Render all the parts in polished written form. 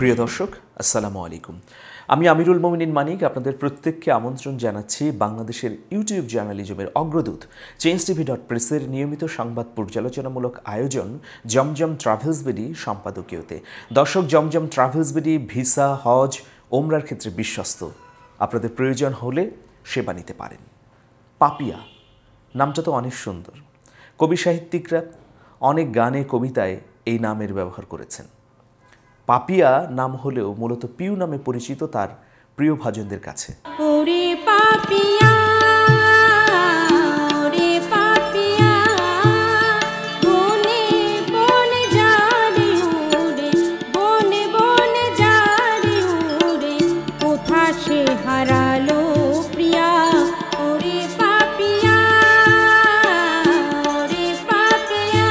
প্রিয় দর্শক, আসসালামু আলাইকুম। আমি আমিরুল মোমিনিন মানিক আপনাদের প্রত্যেককে আমন্ত্রণ জানাচ্ছি বাংলাদেশের ইউটিউব জার্নালিজমের অগ্রদূত changeTV.press-এর নিয়মিত সংবাদ পর্যালোচনামূলক আয়োজন জমজম ট্রাভেলস বিডি সম্পাদকীয়তে। দর্শক, জমজম ট্রাভেলস বিডি ভিসা, হজ, ওমরার ক্ষেত্রে বিশ্বস্ত। আপনাদের প্রয়োজন হলে সেবা নিতে পারেন। পাপিয়া নামটা তো অনেক সুন্দর। কবি সাহিত্যিকরা অনেক গানে, কবিতায় এই নামের ব্যবহার করেছেন। পাপিয়া নাম হলেও মূলত পিউ নামে পরিচিত তার প্রিয় ভাজনদের কাছে। ওরে পাপিয়া, ওরে পাপিয়া, বনে বনে যারে ওরে, বনে বনে যারে ওরে, কোথা সে হারালো প্রিয়া। ওরে পাপিয়া, ওরে পাপিয়া।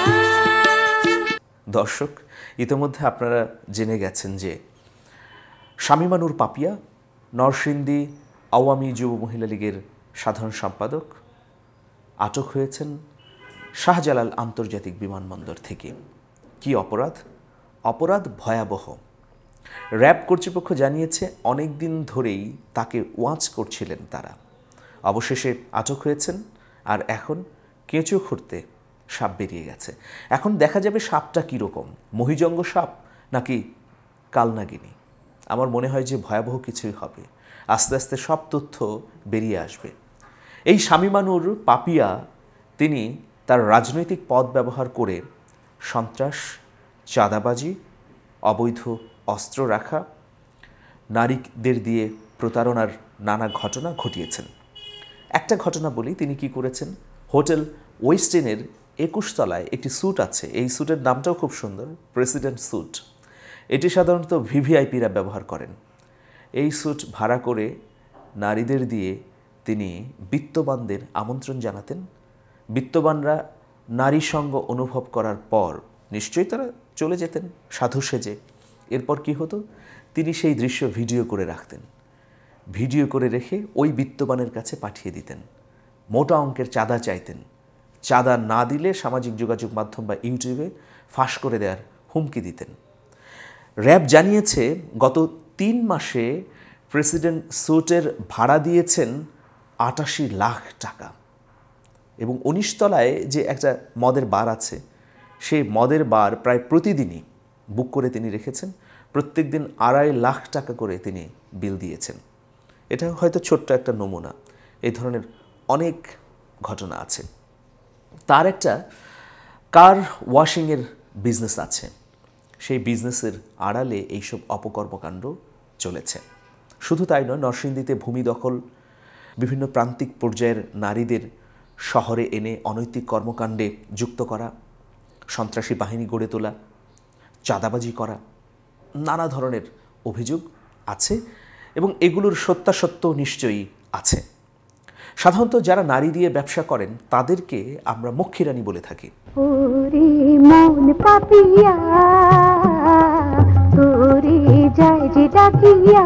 দর্শক, ইতিমধ্যে আপনারা জেনে গেছেন যে শামীমা নূর পাপিয়া নরসিংদী আওয়ামী যুব মহিলা লীগের সাধারণ সম্পাদক আটক হয়েছেন শাহজালাল আন্তর্জাতিক বিমানবন্দর থেকে। কি অপরাধ? অপরাধ ভয়াবহ। র্যাব কর্তৃপক্ষ জানিয়েছে অনেক দিন ধরেই তাকে ওয়াচ করছিলেন তারা। অবশেষে আটক হয়েছেন, আর এখন কেঁচো খুঁড়তে সাপ বেরিয়ে গেছে। এখন দেখা যাবে সাপটা কীরকম, মহিজঙ্গ সাপ নাকি কালনাগিনী। আমার মনে হয় যে ভয়াবহ কিছুই হবে। আস্তে আস্তে সব তথ্য বেরিয়ে আসবে। এই শামীমা নূর পাপিয়া তিনি তার রাজনৈতিক পদ ব্যবহার করে সন্ত্রাস, চাঁদাবাজি, অবৈধ অস্ত্র রাখা, নারীদের দিয়ে প্রতারণার নানা ঘটনা ঘটিয়েছেন। একটা ঘটনা বলি, তিনি কি করেছেন। হোটেল ওয়েস্টিনের 21 তলায় একটি স্যুট আছে। এই স্যুটের নামটাও খুব সুন্দর, প্রেসিডেন্ট স্যুট। এটি সাধারণত ভিভিআইপিরা ব্যবহার করেন। এই স্যুট ভাড়া করে নারীদের দিয়ে তিনি বিত্তবানদের আমন্ত্রণ জানাতেন। বিত্তবানরা নারী সঙ্গ অনুভব করার পর নিশ্চয়ই তারা চলে যেতেন সাধু সেজে। এরপর কি হতো, তিনি সেই দৃশ্য ভিডিও করে রাখতেন। ভিডিও করে রেখে ওই বিত্তবানের কাছে পাঠিয়ে দিতেন। মোটা অঙ্কের চাঁদা চাইতেন। চাঁদা না দিলে সামাজিক যোগাযোগ মাধ্যম বা ইউটিউবে ফাঁস করে দেওয়ার হুমকি দিতেন। র্যাব জানিয়েছে গত 3 মাসে প্রেসিডেন্ট স্যুটের ভাড়া দিয়েছেন 88 লাখ টাকা। এবং 19 তলায় যে একটা মদের বার আছে, সেই মদের বার প্রায় প্রতিদিনই বুক করে তিনি রেখেছেন। প্রত্যেক দিন 2.5 লাখ টাকা করে তিনি বিল দিয়েছেন। এটা হয়তো ছোট্ট একটা নমুনা, এই ধরনের অনেক ঘটনা আছে। তার একটা কার ওয়াশিংয়ের বিজনেস আছে। সেই বিজনেসের আড়ালে এইসব অপকর্মকাণ্ড চলেছে। শুধু তাই নয়, নরসিংদীতে ভূমি দখল, বিভিন্ন প্রান্তিক পর্যায়ের নারীদের শহরে এনে অনৈতিক কর্মকাণ্ডে যুক্ত করা, সন্ত্রাসী বাহিনী গড়ে তোলা, চাঁদাবাজি করা, নানা ধরনের অভিযোগ আছে এবং এগুলোর সত্যাসত্য নিশ্চয়ই আছে। সাধারণত যারা নারী দিয়ে ব্যবসা করেন তাদেরকে আমরা মক্ষীরানী বলে থাকি। ওরে মন পাপিয়া, তোরে যায় যে ডাকিয়া,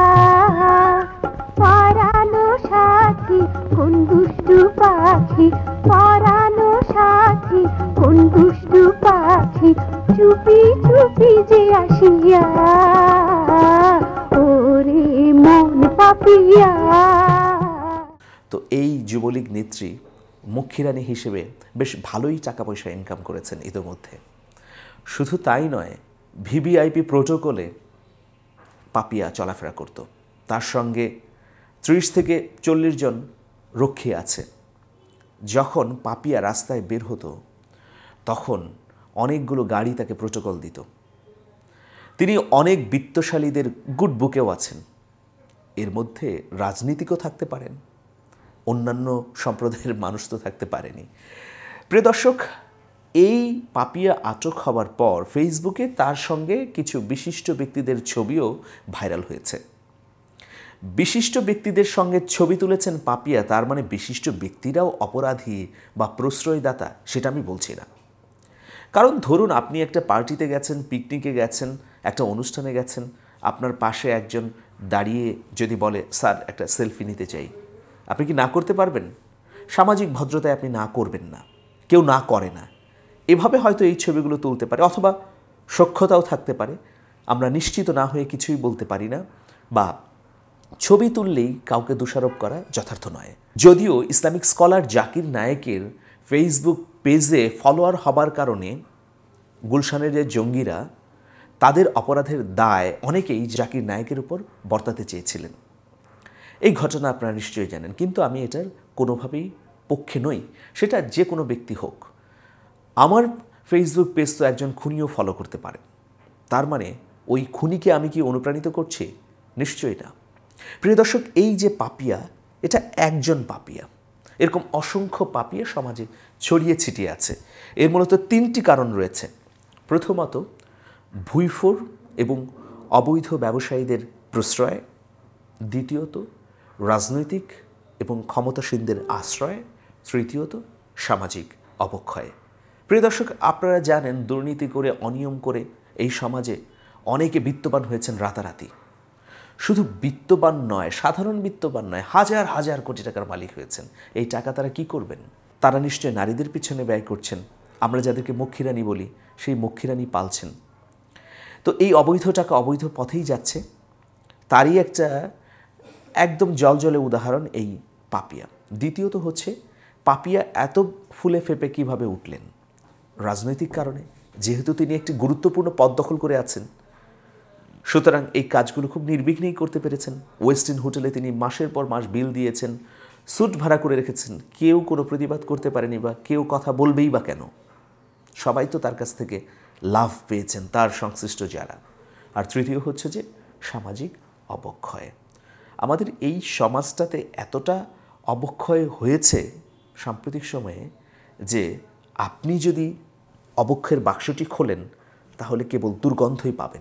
পরানো সাথী কোন দুষ্টু পাখি, পরানো সাথী কোন দুষ্টু পাখি, চুপি চুপি যে আসিয়া, ওরে মন পাপিয়া। তো এই যুবলীগ নেত্রী মক্ষীরানী হিসেবে বেশ ভালোই টাকা পয়সা ইনকাম করেছেন ইতোমধ্যে। শুধু তাই নয়, ভিভিআইপি প্রোটোকলে পাপিয়া চলাফেরা করত। তার সঙ্গে 30 থেকে 40 জন রক্ষী আছে। যখন পাপিয়া রাস্তায় বের হতো তখন অনেকগুলো গাড়ি তাকে প্রোটোকল দিত। তিনি অনেক বিত্তশালীদের গুড বুকেও আছেন। এর মধ্যে রাজনীতিকও থাকতে পারেন, অন্যান্য সম্প্রদায়ের মানুষ তো থাকতে পারেনি। প্রিয় দর্শক, এই পাপিয়া আটক হওয়ার পর ফেসবুকে তার সঙ্গে কিছু বিশিষ্ট ব্যক্তিদের ছবিও ভাইরাল হয়েছে। বিশিষ্ট ব্যক্তিদের সঙ্গে ছবি তুলেছেন পাপিয়া, তার মানে বিশিষ্ট ব্যক্তিরাও অপরাধী বা প্রশ্রয়দাতা সেটা আমি বলছি না। কারণ ধরুন আপনি একটা পার্টিতে গেছেন, পিকনিকে গেছেন, একটা অনুষ্ঠানে গেছেন, আপনার পাশে একজন দাঁড়িয়ে যদি বলে স্যার একটা সেলফি নিতে চাই, আপনি কি না করতে পারবেন? সামাজিক ভদ্রতায় আপনি না করবেন না, কেউ না করে না। এভাবে হয়তো এই ছবিগুলো তুলতে পারে, অথবা সখ্যতাও থাকতে পারে। আমরা নিশ্চিত না হয়ে কিছুই বলতে পারি না, বা ছবি তুললেই কাউকে দোষারোপ করা যথার্থ নয়। যদিও ইসলামিক স্কলার জাকির নায়েকের ফেসবুক পেজে ফলোয়ার হবার কারণে গুলশানের যে জঙ্গিরা, তাদের অপরাধের দায় অনেকেই জাকির নায়েকের উপর বর্তাতে চেয়েছিলেন। এই ঘটনা আপনারা নিশ্চয়ই জানেন, কিন্তু আমি এটার কোনোভাবেই পক্ষে নই, সেটা যে কোনো ব্যক্তি হোক। আমার ফেসবুক পেজ তো একজন খুনিও ফলো করতে পারে, তার মানে ওই খুনিকে আমি কি অনুপ্রাণিত করছি? নিশ্চয়ই না। প্রিয় দর্শক, এই যে পাপিয়া, এটা একজন পাপিয়া, এরকম অসংখ্য পাপিয়া সমাজে ছড়িয়ে ছিটিয়ে আছে। এর মূলত 3টি কারণ রয়েছে। প্রথমত, ভুইফোর এবং অবৈধ ব্যবসায়ীদের প্রশ্রয়। দ্বিতীয়ত, রাজনৈতিক এবং ক্ষমতাসীনদের আশ্রয়। তৃতীয়ত, সামাজিক অবক্ষয়। প্রিয় দর্শক, আপনারা জানেন দুর্নীতি করে, অনিয়ম করে এই সমাজে অনেকে বিত্তবান হয়েছেন রাতারাতি। শুধু বিত্তবান নয়, সাধারণ বিত্তবান নয়, হাজার হাজার কোটি টাকার মালিক হয়েছেন। এই টাকা তারা কি করবেন? তারা নিশ্চয় নারীদের পিছনে ব্যয় করছেন। আমরা যাদেরকে মক্ষীরানী বলি, সেই মক্ষীরানী পালছেন। তো এই অবৈধ টাকা অবৈধ পথেই যাচ্ছে। তারই একটা একদম জলজলে উদাহরণ এই পাপিয়া। দ্বিতীয়ত হচ্ছে, পাপিয়া এত ফুলে ফেপে কিভাবে উঠলেন? রাজনৈতিক কারণে। যেহেতু তিনি একটি গুরুত্বপূর্ণ পদ দখল করে আছেন, সুতরাং এই কাজগুলো খুব নির্বিঘ্নেই করতে পেরেছেন। ওয়েস্টিন হোটেলে তিনি মাসের পর মাস বিল দিয়েছেন, স্যুট ভাড়া করে রেখেছেন। কেউ কোনো প্রতিবাদ করতে পারেনি, বা কেউ কথা বলবেই বা কেন? সবাই তো তার কাছ থেকে লাভ পেয়েছেন, তার সংশ্লিষ্ট যারা। আর তৃতীয় হচ্ছে যে সামাজিক অবক্ষয়। আমাদের এই সমাজটাতে এতটা অবক্ষয় হয়েছে সাম্প্রতিক সময়ে যে আপনি যদি অবক্ষয়ের বাক্সটি খোলেন, তাহলে কেবল দুর্গন্ধই পাবেন,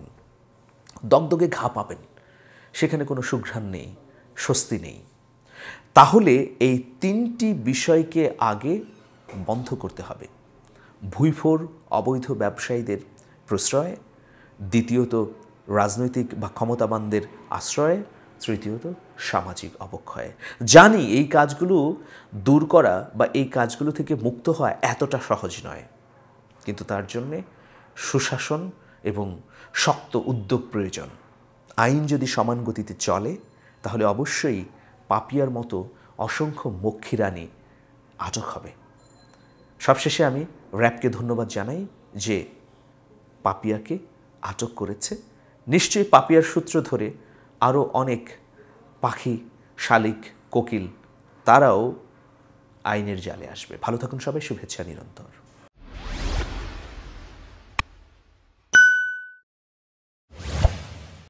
দগদগে ঘা পাবেন। সেখানে কোনো সুঘ্রাণ নেই, স্বস্তি নেই। তাহলে এই 3টি বিষয়কে আগে বন্ধ করতে হবে। ভুইফোর অবৈধ ব্যবসায়ীদের প্রশ্রয়, দ্বিতীয়ত রাজনৈতিক বা ক্ষমতাবানদের আশ্রয়, তৃতীয়ত সামাজিক অবক্ষয়। জানি এই কাজগুলো দূর করা বা এই কাজগুলো থেকে মুক্ত হওয়া এতটা সহজ নয়, কিন্তু তার জন্যে সুশাসন এবং শক্ত উদ্যোগ প্রয়োজন। আইন যদি সমান গতিতে চলে, তাহলে অবশ্যই পাপিয়ার মতো অসংখ্য মক্ষীরানী আটক হবে। সবশেষে আমি র্যাবকে ধন্যবাদ জানাই যে পাপিয়াকে আটক করেছে। নিশ্চয়ই পাপিয়ার সূত্র ধরে আরও অনেক পাখি, শালিক, কোকিল তারাও আইনের জালে আসবে। ভালো থাকুন সবাই, শুভেচ্ছা নিরন্তর।